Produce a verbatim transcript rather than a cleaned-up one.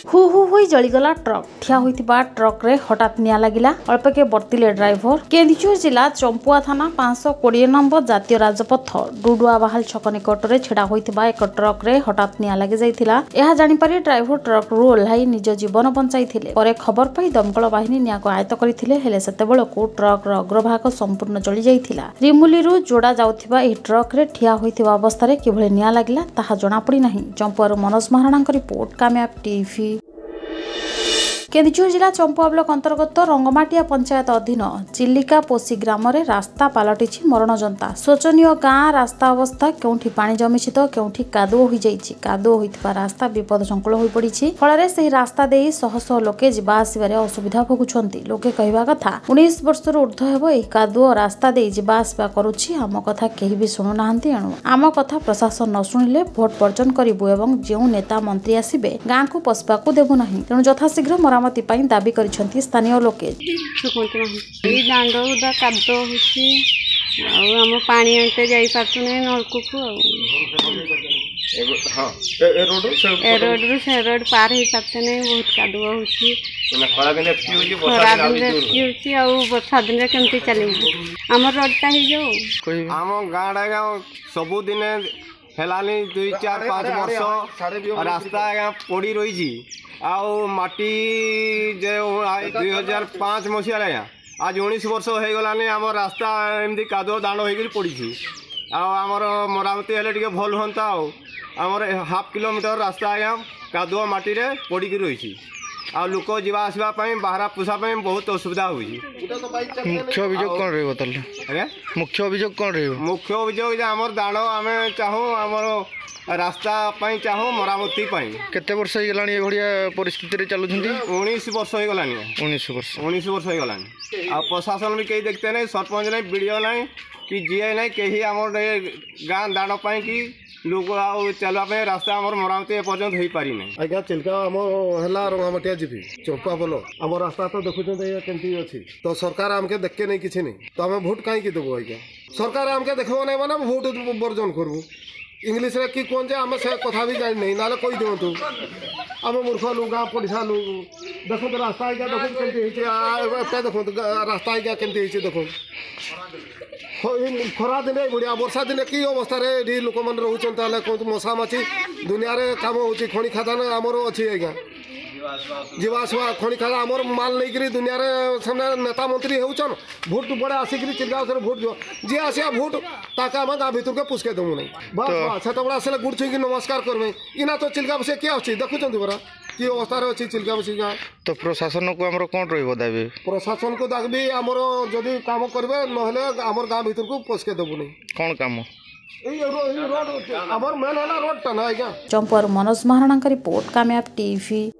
Who who हुई जलीगला truck ठिया होइतिबा truck रे हठात निया लागिला अल्पके बर्तिले ड्राइवर। केन्दुझर जिला चंपुआ थाना पाँच सौ बीस नंबर जातीय राजपथ डुडुआ बाहाल छक निकट में छिड़ा होइतिबा एक ट्रक रे हठात निया लागि जाइथिला। एहा जानि पारि ड्राइवर ट्रक रु ओल्हाई निज जीवन बंचाइथिले। परे खबर पाई दमकल बाहिनी निया को आयत्त करथिले हेले सेतेबेलकु ट्रक रो अग्रभाग संपूर्ण जळि जाइथिला। रिमुली रु जोड़ा जाउथिबा एही ट्रक रे ठिया होइतिबा अवस्था रे किभଳି निया लागिला ताहा जणा पड़ी नाही। चंपुआर मनोज महाराणांक रिपोर्ट कामयाब टीवी। केन्दुझर जिला चंपुआ ब्लॉक अंतर्गत रंगमाटिया पंचायत अधीन चिलिका पोसी ग्राम रे रास्ता पलटिछि मरणजंता। शोचनीय गाँ रास्ता अवस्था केउठी पानी जमिछि तो केउठी कादुओ होई जाइछि। कादुओ होइतिबा रास्ता विपदसंकुल होई पड़िछि। फଳରେ ସେହି रास्ता देई शह शह लोके जिबा आसिबारे असुविधा भोगुछन्ति। लोके कहवा कथा उन्नीस वर्ष रु ऊर्ध्व हेबो एही कादुओ रास्ता देई जिबा आसिबा करूछि। आम कथा केही भी सुनु नाहंती। एणु आम कथा प्रशासन न शुणिले भोट वर्जन करिबु एवं जेउ नेता मंत्री आसिबे गाँ को पसबाकू देबु नाही। तेणु यथाशीघ्र मरामती पाई दाबी करिसेंती स्थानीय लोके। दांड उदा कादो होछि आ हम पानी आनते जाई पारतु नै नलकू को हां ए रोड ए रोड रो से रोड पार ही पारते नै बहुत कादो होछि। ना खरा दिन की होछि वर्षा दिन की होछि आ वर्षा दिन केमते चले हमर रोड ता ही जो हम गाडा गांव सब दिन हेलानी दुई चार पाँच वर्ष रास्ता पड़ी रही आउ माटी जे दुई हजार पाँच मसीह आज उन्नीस वर्ष हो गलानी आम रास्ता एमती कादुओ दांड हो पड़ी आमर मरामती हेले टिके भल हंता आमर हाफ किलोमीटर रास्ता आज्ञा कादुओ माटी रे पड़ी रही आ लोक जीवा आसवा बाहर पोषा बहुत असुविधा हुई। मुख्य अभियोग कौन रही बताइए मुख्य अभियोग कौन रही मुख्य अभियोग आमर दांड आम चाहूँ आमर रास्ता चाहूँ मरामती केते वर्ष हो गलानी ए भड़िया परिस्थिति चलुछंती उन्नीस वर्ष हो गलानी उन्नीस वर्ष उन्नीस वर्ष हो गलानी आ प्रशासन भी कहीं देखते नहीं सरपंच नहीं वीडियो नहीं कि जीए नहीं कहीं आम गाँ दांड कि लोक आउ चलवाई रास्ता आम मरामती एपर्यंत हो पारि ना। आज्ञा चिल्का आम है रंगामाटिया जीवी चंपा बोल आम रास्ता तो देखुं केमती अच्छी तो सरकार आमके देखे नहीं किसी नहीं तो आम भोट कहीं देवु आज्ञा सरकार आमके देखो नहीं मैंने भोट बर्जन करबू इंग्लीश रे कि कौन जे आम से कथा भी जानी नहीं ना कही दिंतु आम मूर्ख लोग गाँ पड़िशा लोग देखो रास्ता आज्ञा देखो केमती देखो रास्ता आज्ञा केमती देखो खरा दिन बढ़िया वर्षा दिन कि अवस्था लोक मैंने रोचे कहते मशा माछी दुनिया कम हो खଣି खादान आमर अच्छी आज्ञा जीवासवा खଣି खादा आमर माल नहीं दुनिया से नेता मंत्री होचन भोट बड़े आसिक चिल्का भोट जी आसिया भोट ताके आम गाँ भर के पुष्के देवु नहीं बस से आसे गुड़ छुई नमस्कार करमे इना तो चिल्का बस किए अच्छी देखुं परा कि अवस्था अच्छी चिल्का बसी गाँ तो प्रशासन को आमर कौन रही दाबी प्रशासन को दाबी आमर जदि काम करेंगे ना आमर गाँ भर को पसके देवु नहीं कौन काम चंपुआर मनोज महाराणा रिपोर्ट कामयाब टीवी।